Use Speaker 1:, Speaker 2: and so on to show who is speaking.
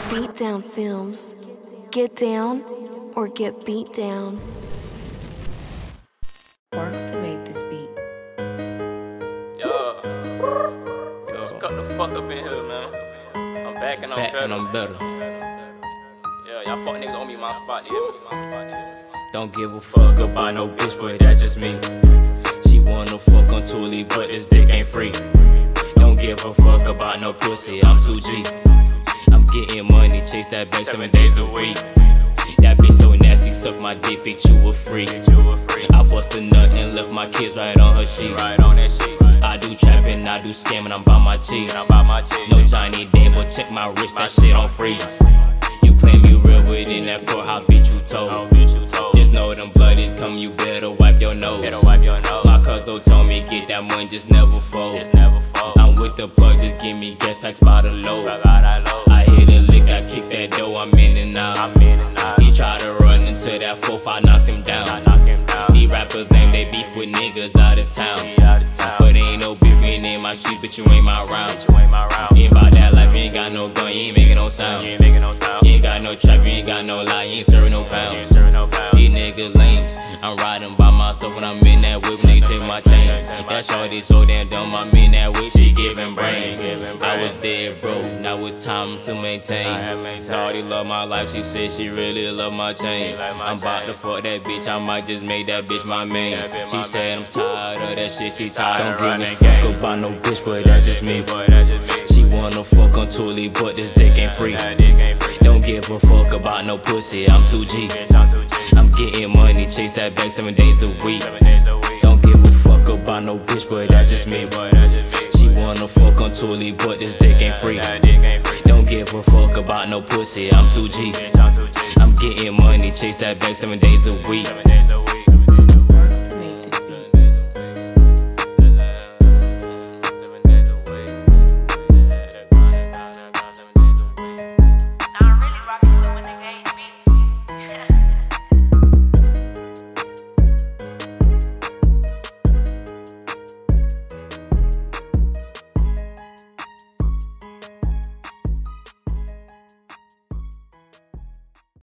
Speaker 1: Beatdown Films. Get down or get beat down.
Speaker 2: Marks that made this beat.
Speaker 3: Yo, let's cut the fuck up in here, man. I'm back and I'm better. Yeah, y'all fuck niggas owe me my spot, Don't give a fuck about no bitch, but that's just me. She wanna fuck on 2Tooly, but this dick ain't free. Don't give a fuck about no pussy, I'm 2G. I'm getting money, chase that bag 7 days a week. That bitch so nasty, suck my dick, bitch, you a freak. I bust a nut and left my kids right on her sheets. I do trapping, I do scamming, I'm by my cheese. No Johnny Dane, but check my wrist, that shit on freeze. You claim you real, but in that court, how bitch you told. Just know them bloodies come, you better wipe your nose. My cousin told me get that money, just never fold. I'm with the plug, just give me gas packs by the load. I hit a lick, I kick that dough, I'm in and out. He tried to run into that 4-5, I knocked him down. These rappers claim they beef with niggas out of town. But ain't no beef in my street, but you ain't my round. You ain't about that life, you ain't got no gun, you ain't making no sound. You ain't got no trap, you ain't got no lie, you ain't serving no pounds. These niggas lames, I'm riding by myself when I'm in that whip, nigga take my chain. That shorty so damn dumb, I'm in that whip, she giving brain. I was dead broke, now it's time to maintain. Shorty love my life, she said she really love my chain. I'm about to fuck that bitch, I might just make that bitch my main. She said I'm tired of that shit, she tired. Don't give a fuck about no bitch, but that's just me. She wanna fuck on 2Tooly, but this dick ain't free. Don't give a fuck about no pussy, I'm 2G. I'm getting money, chase that bag 7 days a week. Don't give a fuck about no bitch, but that's just me. She wanna fuck on 2Tooly, but this dick ain't free. Don't give a fuck about no pussy, I'm 2G. I'm getting money, chase that bag 7 days a week.